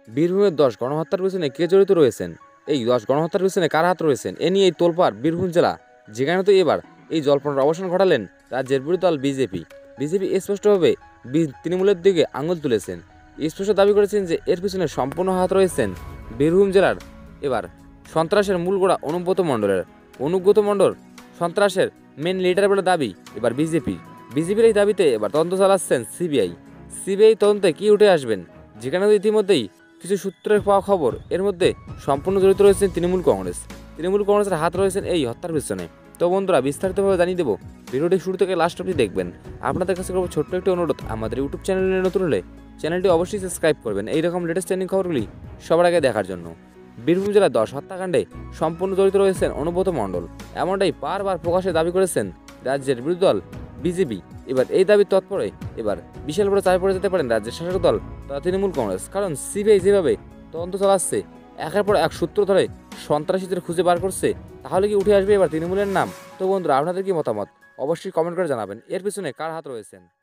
বীরভূমের 10 গণহত্যার পিছনে কে জড়িত রয়েছেন? এই 10 গণহত্যার পিছনে কার হাত রয়েছেন? এ নিয়ে এই তোলপাড় বীরভূম জেলা, যেখানে তো এবার এই জল্পনার অবসান ঘটালেন রাজ্যের বিরোধী দল বিজেপি। বিজেপি স্পষ্টভাবে তৃণমূলের দিকে আঙুল তুলেছেন, স্পষ্ট দাবি করেছেন যে এর পিছনে সম্পূর্ণ হাত রয়েছেন বীরভূম জেলার এবার সন্ত্রাসের মূল গোড়া অনুব্রত মণ্ডলের। অনুব্রত মণ্ডল সন্ত্রাসের মেন লিডার বলে দাবি এবার বিজেপির এই দাবিতে এবার তদন্ত চালাচ্ছেন সিবিআই তদন্তে কি উঠে আসবেন, যেখানে ইতিমধ্যেই কিছু সূত্রের পাওয়া খবর এর মধ্যে সম্পূর্ণ জড়িত রয়েছেন তৃণমূল কংগ্রেসের হাত রয়েছেন এই হত্যার পিছনে। তো বন্ধুরা, বিস্তারিতভাবে জানিয়ে দেবো, ভিডিওটি শুরু থেকে লাস্ট অবধি দেখবেন। আপনাদের কাছে করবো ছোট্ট একটি অনুরোধ, আমাদের ইউটিউব চ্যানেলে নতুন হলে চ্যানেলটি অবশ্যই সাবস্ক্রাইব করবেন এইরকম লেটেস্ট ট্রেন্ডিং খবরগুলি সবার আগে দেখার জন্য। বীরভূম জেলার 10 হত্যাকাণ্ডে সম্পূর্ণ জড়িত রয়েছেন অনুব্রত মণ্ডল, এমনটাই বারবার প্রকাশ্যে দাবি করেছেন রাজ্যের বিরোধী দল বিজেপি। এবার এই দাবির তৎপরে এবার বিশাল বড় চাপে পড়ে যেতে পারেন রাজ্যের শাসক দল তথা তৃণমূল কংগ্রেস, কারণ সিবিআই যেভাবে তদন্ত চালাচ্ছে, একের পর এক সূত্র ধরে সন্ত্রাসীদের খুঁজে বার করছে, তাহলে কি উঠে আসবে এবার তৃণমূলের নাম? তো বন্ধুরা, আপনাদের কি মতামত অবশ্যই কমেন্ট করে জানাবেন, এর পিছনে কার হাত রয়েছেন?